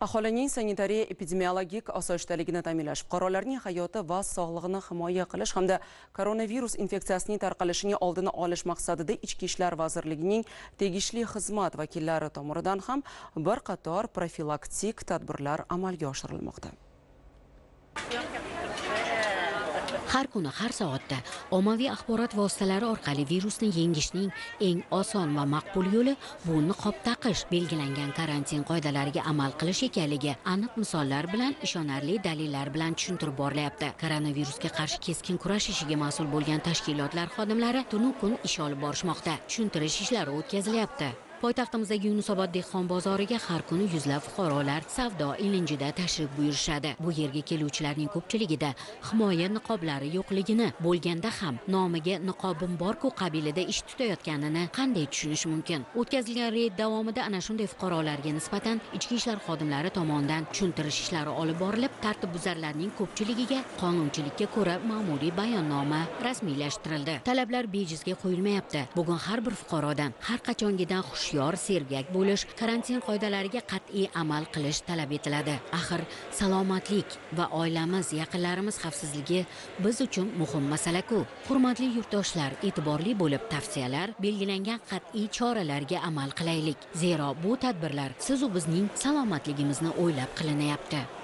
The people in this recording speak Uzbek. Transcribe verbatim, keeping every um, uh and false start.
Aholining sanitariya epidemiologik osoyishtaligini ta'minlash, fuqarolarning hayoti va sog'lig'ini himoya qilish hamda koronavirus infeksiyasining tarqalishining oldini olish maqsadida Ichki ishlar vazirligining tegishli xizmat vakillari tomonidan ham bir qator profilaktik tadbirlar amalga oshirilmoqda. Har kuni, har soatda ommaviy axborot vositalari orqali virusni yengishning eng oson va maqbul yo'li bu niqob taqish, belgilangan karantin qoidalariga amal qilish ekanligi aniq misollar bilan, ishonarli dalillar bilan tushuntirib borilyapti. Koronavirusga qarshi keskin kurash ishiga mas'ul bo'lgan tashkilotlar xodimlari tunu kun ish olib borishmoqda. Tushuntirish ishlari o'tkazilyapti. Poytaxtimizdagi Yunusobod dehqon bozoriga har kuni yuzlab fuqarolar savdo ilinjida tashrif buyurishadi. Bu yerga keluvchilarning ko'pchiligida himoya niqoblari yo'qligini, bo'lganda ham nomiga niqobim bor-ku qabilida ish tutayotganini qanday tushunish mumkin? O'tkazilgan reyd davomida ana shunday fuqarolarga nisbatan ichki ishlar xodimlari tomonidan tushuntirish ishlari olib borilib, tartibbuzarlarning ko'pchiligiga qonunchilikka ko'ra ma'muriy bayonnoma rasmiylashtirildi. Talablar bejizga qo'yilmayapti. Bugun har bir fuqarodan har qachongidan xush yor sergak bo'lish, karantin qoidalariga qat'iy amal qilish talab etiladi. Axir salomatlik va oilamiz, yaqinlarimiz xavfsizligi biz uchun muhim masala-ku. Hurmatli yurtdoshlar, e'tiborli bo'lib tavsiyalar, belgilangan qat'iy choralarga amal qilaylik. Zero bu tadbirlar siz u bizning salomatligimizni o'ylab qilinyapti.